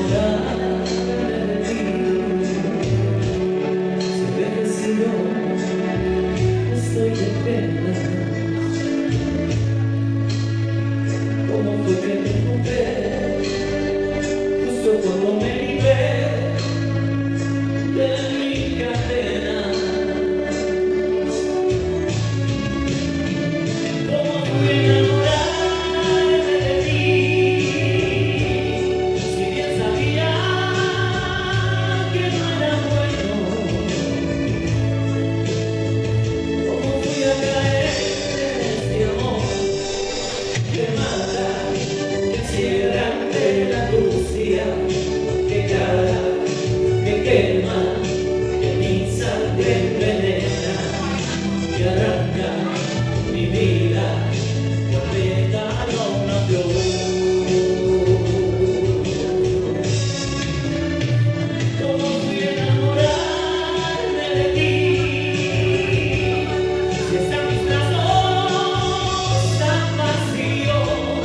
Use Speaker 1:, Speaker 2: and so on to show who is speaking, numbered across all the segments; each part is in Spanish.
Speaker 1: Estoy de pena. ¿Cómo fue que te encontré justo cuando me libré de mi cadena? ¿Cómo fui a enamorarme de ti si bien sabía que no era bueno? ¿Cómo fui a caer en este amor que mata, que encierra ante la angustia, que cara, que quema, que mi sangre envenena, que arranca mi vida, que aprieta a una flor? ¿Cómo fui a enamorarme de ti si están mis brazos tan vacíos?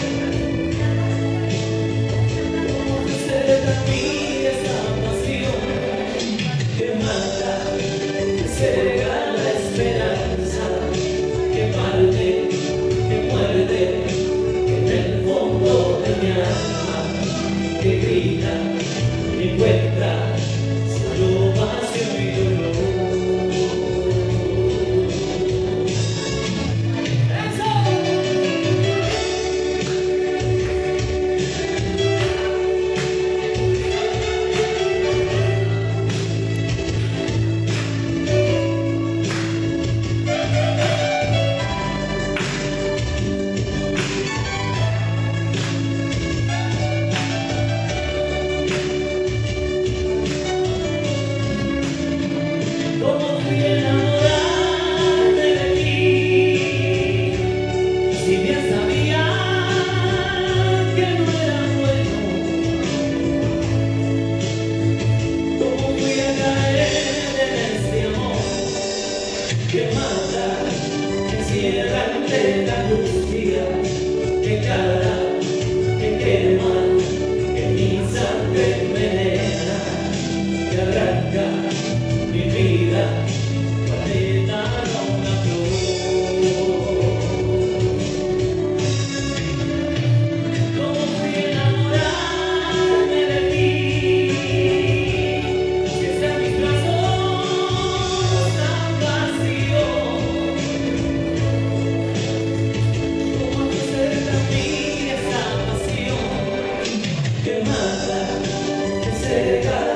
Speaker 1: ¿Cómo fue ser a mí esa pasión que mata, que ciega la esperanza, que parte, que muerde, que en el fondo de mi alma, que grita, que encuentra solo vacío y dolor? ¡Eso! ¿Cómo fui a enamorarme de ti si bien sabía que no era bueno? ¿Cómo fui a caer en este amor que mata, que encierra ante la angustia, que cara, que quema, que mi sangre envenena, que arranca mi vida, planeta a una flor? ¿Cómo fui a enamorarme de ti si están mis brazos tan vacíos? ¿Cómo fue ser a mí esa pasión que mata, que ciega